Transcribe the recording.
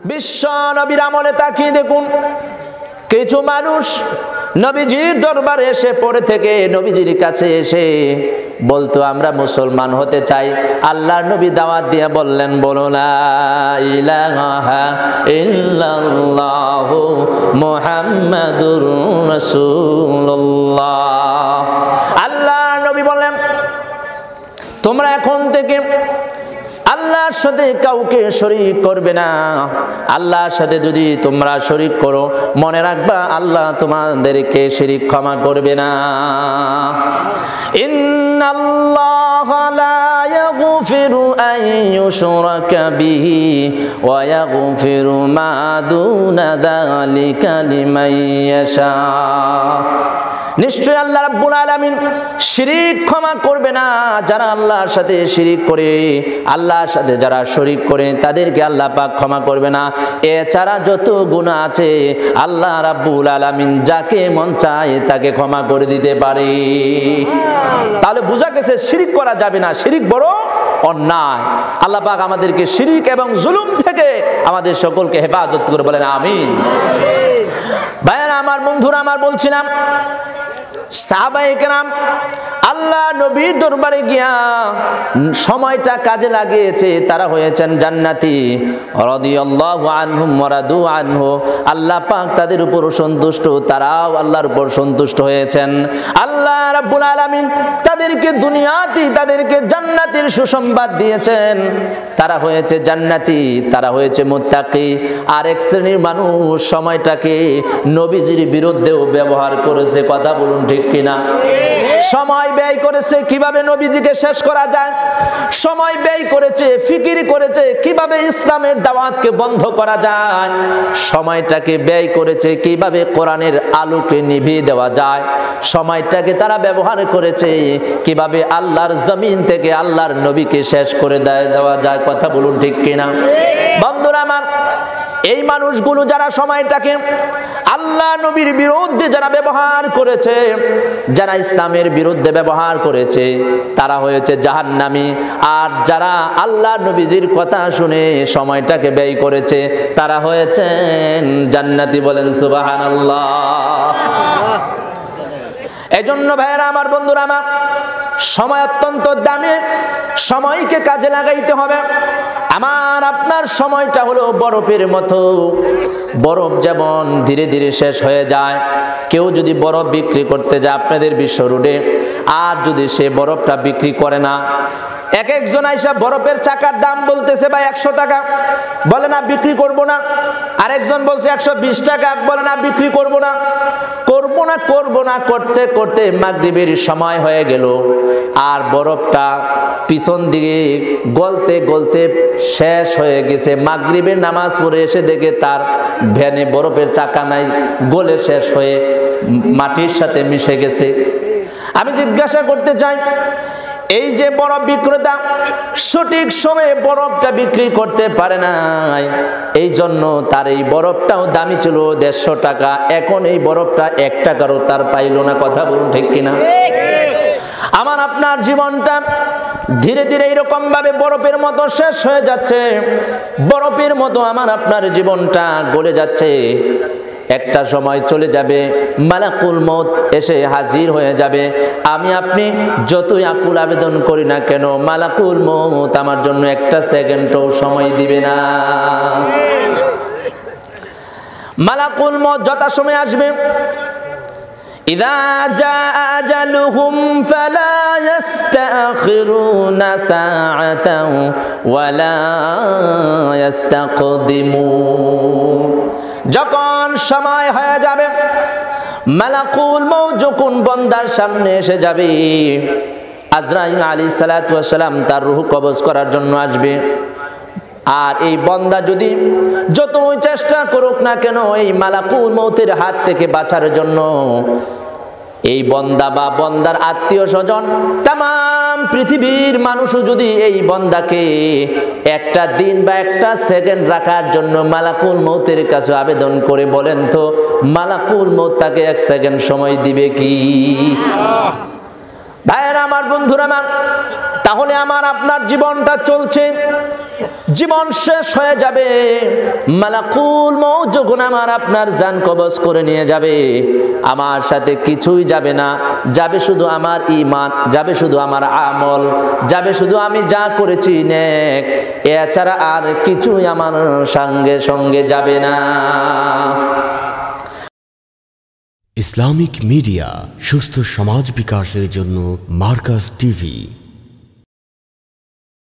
বিশ্ব নবীর আমলে তাকিয়ে দেখুন, কিছু মানুষ নবীজির দরবারে এসে পড়ে থেকে নবীজির কাছে এসে বলতো আমরা মুসলমান হতে চাই। আল্লাহর নবী দাওয়াত দিয়ে বললেন, বলো লা ইলাহা ইল্লাল্লাহু মুহাম্মাদুর রাসূলুল্লাহ। আল্লাহর নবী বললেন, তোমরা এখন থেকে আল্লাহর সাথে কাউকে শরীক করবে না। আল্লাহর সাথে যদি তোমরা শরীক করো, মনে রাখবা আল্লাহ তোমাদেরকে শিরক ক্ষমা করবে না। ইন্নাল্লাহা লা ইয়াগফিরু আন ইউশরাকা বিহি ওয়া ইয়াগফিরু মা দুনা যালিকা লিমান ইয়াশা। নিশ্চয় আল্লাহ রাব্বুল আলামিন শিরক ক্ষমা করবে না। যারা আল্লাহর সাথে শিরক করে, আল্লাহর সাথে যারা শরীক করে, তাদেরকে আল্লাহ পাক ক্ষমা করবে না। এছাড়া যত গুনাহ আছে আল্লাহ রাব্বুল আলামিন যাকে মন চায় তাকে ক্ষমা করে দিতে পারে। তাহলে বোঝা গেছে শিরক করা যাবে না, শিরক বড় অন্যায়। আল্লাহ পাক আমাদেরকে শিরক এবং জুলুম থেকে আমাদের সকলকে হেফাজত করে, বলেন আমিন। ভাইরা আমার, বন্ধুরা আমার, বলছিলাম সাহাবায়ে কেরাম আল্লাহ নবীর দরবারে গিয়া সময়টা কাজে লাগিয়েছে, তারা হয়েছেন জান্নাতি। রাদিয়াল্লাহু আনহুম ওয়া রাদু আনহু, আল্লাহ পাক তাদের উপর সন্তুষ্ট, তারাও আল্লাহর উপর সন্তুষ্ট হয়েছেন। আল্লাহ রাব্বুল আলামিন তাদেরকে দুনিয়াতেই তাদেরকে জান্নাতের সুসংবাদ দিয়েছেন। তারা হয়েছে জান্নাতি, তারা হয়েছে মুত্তাকি। আর এক শ্রেণীর মানুষ সময়টাকে নবীজির বিরুদ্ধেও ব্যবহার করেছে। কথা বলুন ঠিক কিনা? সময় ব্যয় করেছে কিভাবে নবীজিকে শেষ করা যায়, সময় ব্যয় করেছে, ফিকির করেছে কিভাবে ইসলামের দাওয়াতকে বন্ধ করা যায়, সময়টাকে ব্যয় করেছে কিভাবে কোরআনের আলোকে নিভিয়ে দেওয়া যায়, সময়টাকে তারা ব্যবহার করেছে কিভাবে আল্লাহর জমিন থেকে আল্লাহর নবীকে শেষ করে দেওয়া যায়। কথা বলুন ঠিক কিনা? বন্ধুরা আমার, এই মানুষগুলো যারা সময়টাকে আল্লাহ নবীর বিরুদ্ধে যারা ব্যবহার করেছে, যারা ইসলামের বিরুদ্ধে ব্যবহার করেছে, তারা হয়েছে জাহান্নামী। আর যারা আল্লাহ নবীজির কথা শুনে সময়টাকে ব্যয় করেছে, তারা হয়েছেন জান্নাতি। বলেন সুবহানাল্লাহ। এজন্য ভাইয়েরা আমার, বন্ধুরা আমার, সময় অত্যন্ত দামি, সময়কে কাজে লাগাইতে হবে। আমার আপনার সময়টা হলো বরফের মতো। বরফ যেমন ধীরে ধীরে শেষ হয়ে যায়। কেউ যদি বরফ বিক্রি করতে যায় আপনাদের বিশ্ব রোডে, আর যদি সে বরফটা বিক্রি করে না, এক একজন আইসা বরফের চাকার দাম বলতেছে ভাই 100 টাকা, বলে না বিক্রি করব না। আরেকজন বলছে 120 টাকা, বলে না বিক্রি করব না। করব না করতে করতে মাগরিবের সময় হয়ে গেল, আর বরফটা পিছন দিকে গলতে গলতে শেষ হয়ে গেছে। মাগরিবের নামাজ পড়ে এসে দেখে তার ভ্যানে বরফের চাকা নাই, গলে শেষ হয়ে মাটির সাথে মিশে গেছে। আমি জিজ্ঞাসা করতে চাই, এই যে বরফ বিক্রেতা সঠিক সময়ে বরফটা বিক্রি করতে পারে নাই, এই জন্য তার এই বরফটাও দামি ছিল 150 টাকা। এখন এই বরফটা 1 টাকারও তার পাইল না। কথা বলুন ঠিক কিনা? আমার আপনার জীবনটা ধীরে ধীরে এরকম ভাবে বরফের মতো শেষ হয়ে যাচ্ছে। বরফের মতো আমার আপনার জীবনটা গলে যাচ্ছে। একটা সময় চলে যাবে, মালাকুল মউত এসে হাজির হয়ে যাবে। আমি আপনি যতই আকুল আবেদন করি না কেন, মালাকুল মউত আমার জন্য একটা সেকেন্ডও সময় দিবে না। মালাকুল মউত যথা সময় আসবে, ইযা জাআ আজালুহুম ফালা ইস্তাখিরুনা সাআতাও ওয়ালা ইস্তাকদিমুন। যখন সময় হয়ে যাবে, মালাকুল মউত যখন বান্দার সামনে এসে যাবে, আজরাইল আলাইহিস সালাতু ওয়াস সালাম তার রূহ কবজ করার জন্য আসবে। আর এই বান্দা যদি যতই চেষ্টা করুক না কেন এই মালাকুল মউতের হাত থেকে বাঁচার জন্য, এই বান্দা বা বান্দার আত্মীয় স্বজন तमाम পৃথিবীর মানুষও যদি এই বান্দাকে একটা দিন বা একটা সেকেন্ড রাখার জন্য মালাকুল মউতের কাছে আবেদন করে, বলেন তো মালাকুল মউত তাকে 1 সেকেন্ড সময় দিবে কি? ভাইয়েরা আমার, বন্ধুরা আমার, তাহলে আমার আপনার জীবনটা চলছে, জীবন শেষ হয়ে যাবে, মালাকুল মউত যখন আমার আপনার জান কবজ করে নিয়ে যাবে, আমার সাথে কিছুই যাবে না, যাবে শুধু আমার ঈমান, যাবে শুধু আমার আমল, যাবে শুধু আমি যা করেছি নেক, এছাড়া আর কিছুই আমার সঙ্গে সঙ্গে যাবে না। ইসলামিক মিডিয়া সুস্থ সমাজ বিকাশের জন্য মার্কাজ টিভি।